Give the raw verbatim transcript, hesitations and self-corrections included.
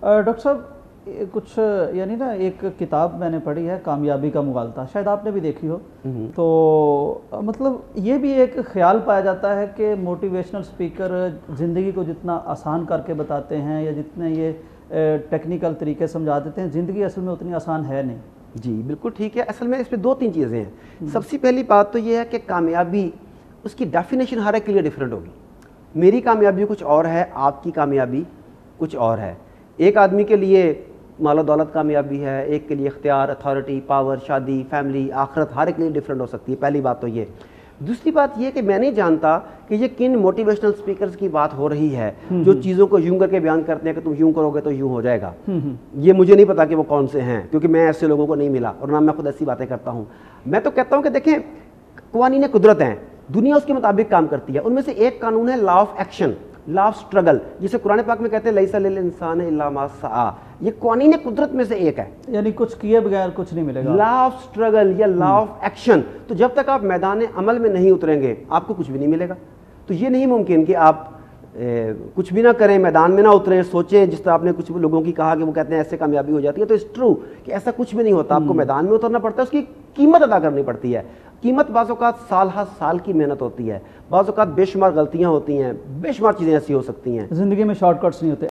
Doctor صاحب کچھ یعنی نا ایک کتاب میں نے پڑھی ہے کامیابی کا مغالطہ، شاید آپ نے بھی دیکھی ہو، تو مطلب یہ بھی ایک خیال پایا جاتا ہے کہ موٹیویشنل سپیکر زندگی کو جتنا آسان کر کے بتاتے ہیں یا جتنے یہ ٹیکنیکل طریقے سمجھا دیتے ہیں، زندگی اصل میں اتنی آسان ہے نہیں۔ جی بالکل ٹھیک ہے، اصل میں اس پہ دو تین چیزیں ہیں۔ سب سے پہلی بات تو یہ ہے کہ کامیابی اس کی ڈیفینیشن ہر ایک کے لیے ڈفرینٹ ہوگی۔ میری کامیابی کچھ اور ہے، آپ کی کامیابی کچھ اور ہے۔ ایک آدمی کے لیے مال و دولت کامیابی ہے، ایک کے لیے اختیار، اتھارٹی، پاور، شادی، فیملی، آخرت، ہر ایک کے لیے ڈفرینٹ ہو سکتی ہے۔ پہلی بات تو یہ۔ دوسری بات یہ کہ میں نہیں جانتا کہ یہ کن موٹیویشنل سپیکرز کی بات ہو رہی ہے جو چیزوں کو یوں کر کے بیان کرتے ہیں کہ تم یوں کرو گے تو یوں ہو جائے گا۔ یہ مجھے نہیں پتا کہ وہ کون سے ہیں، کیونکہ میں ایسے لوگوں کو نہیں ملا اور نہ میں خود ایسی باتیں کرتا ہوں۔ میں تو کہتا ہوں کہ دیکھیں، قوانین قدرت ہیں، دنیا اس کے مطابق کام کرتی ہے۔ ان میں سے ایک قانون ہے law of action, law of struggle, جسے قرآن پاک میں کہتے ہیں لیس للانسان الا ما سعی۔ یہ قوانین قدرت میں سے ایک ہے، یعنی کچھ کیے بغیر کچھ نہیں ملے گا۔ لا آف اسٹرگل یا لا آف ایکشن۔ تو جب تک آپ میدان عمل میں نہیں اتریں گے آپ کو کچھ بھی نہیں ملے گا۔ تو یہ نہیں ممکن کہ آپ کچھ بھی نہ کریں، میدان میں نہ اتریں، سوچیں جس طرح آپ نے کچھ لوگوں کی کہا کہ وہ کہتے ہیں ایسے کامیابی ہو جاتی ہے۔ تو اٹس ٹرو کہ ایسا کچھ بھی نہیں ہوتا۔ آپ کو میدان میں اترنا پڑتا ہے، اس کی قیمت ادا کرنی پڑتی ہے۔ قیمت بعض اوقات سال ہر سال کی محنت ہوتی ہے، بعض اوقات بے شمار غلطیاں ہوتی ہیں، بے شمار چیزیں ایسی ہو سکتی ہیں۔ زندگی میں شارٹ کٹس نہیں ہوتے۔